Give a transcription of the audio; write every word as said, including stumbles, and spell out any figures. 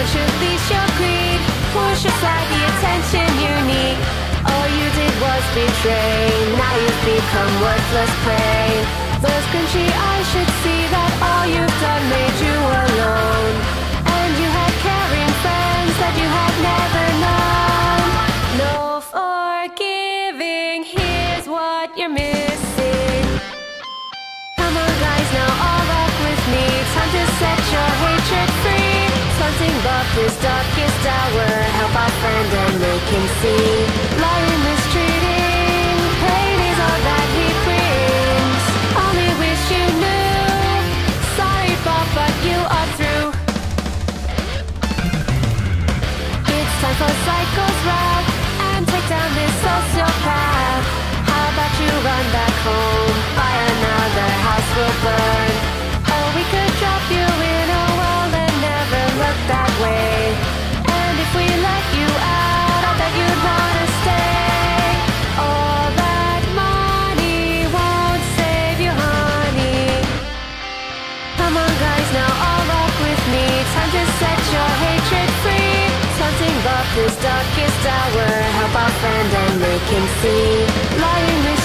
Don't you leash your greed, push aside the attention you need. All you did was betray, now you've become worthless prey. Those cringy eyes should see that all you've done made you alone. And you had caring friends that you had never known. No forgiving, here's what you're missing. Come on guys, now all up with me, time to set your hatred free. Something about this darkest hour, help our friend and make him see. Lying, mistreating, pain is all that he brings. Only wish you knew. Sorry Bob, but you are through. It's time for Psycho's wrath and take down this sociopath. How about you run back home, buy another house will burn. Or we could drop you in a well and never look that way. And if we let you out, I bet you'd wanna stay. All that money won't save you, honey. Come on guys, now all up with me, time to set your hatred free. Something about this darkest hour, help our friend and make him see. Lying